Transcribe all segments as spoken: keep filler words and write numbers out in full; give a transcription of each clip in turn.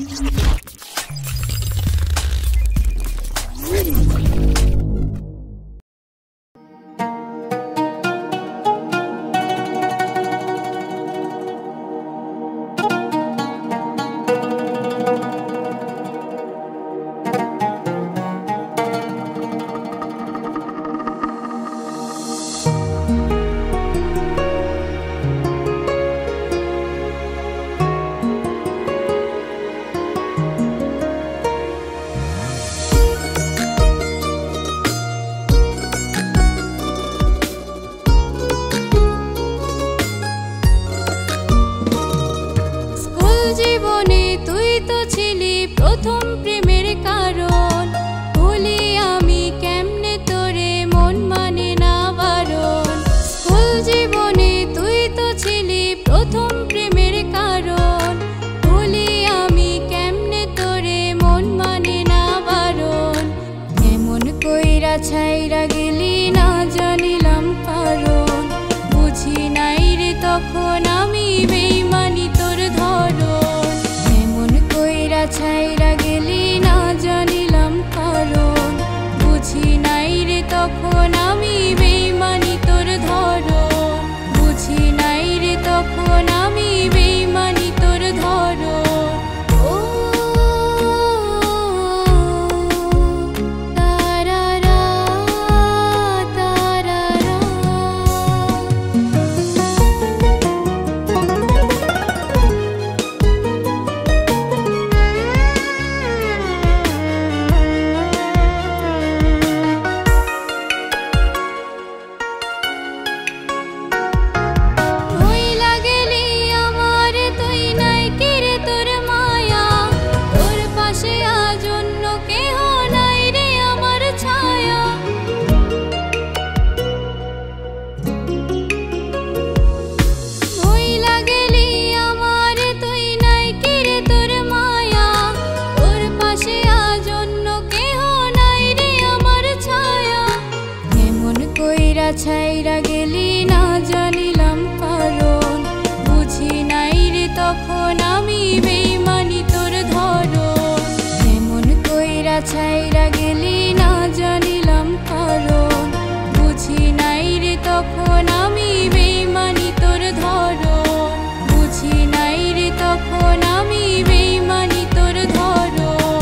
ছাইরা গেলি না জানিলাম কারণ, বুঝি নাই রে তখন আমি বেইমানি তোর ধরন। এমন কইরা ছাইরা গেলি না জানিলাম কারণ, বুঝি নাই রে তখন আমি বেইমানি তোর ধরন, বুঝি নাই রে তখন আমি বেইমানি তোর ধরন। ছাইরা গেলি না জানিলাম কারণ, বুঝি নাই রে তখন আমি বেইমানি তোর ধরন। এমন কইরা ছাইরা গেলি না জানিলাম কারণ, বুঝি নাই রে তখন আমি বেইমানি তোর ধরন, বুঝি নাই রে তখন আমি বেইমানি তোর ধরন।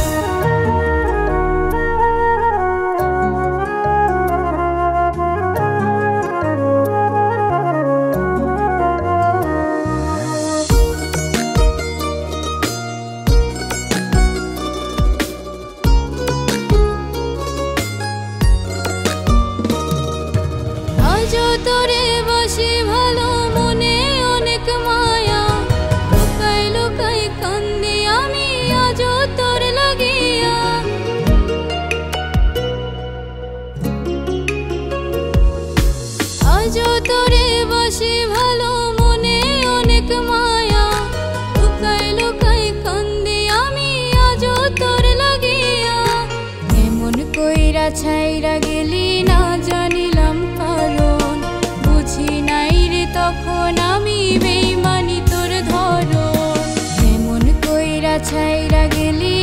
তোরে বসে ভালো মনে অনেক মায়া, লুকাই লুকাই কান্দি আমি আজও তোর লাগিয়া। আজও তোরে বসে ভালো মনে অনেক মায়া, লুকাই লুকাই কান্দি আমি আজও তোর লাগিয়া। এমন কইরা ছাইরা গেলি না জানিলাম কারণ, বুঝি নাই রে তখন আমি বেইমানি তোর ধরন। এমন কইরা ছাইরা গেলি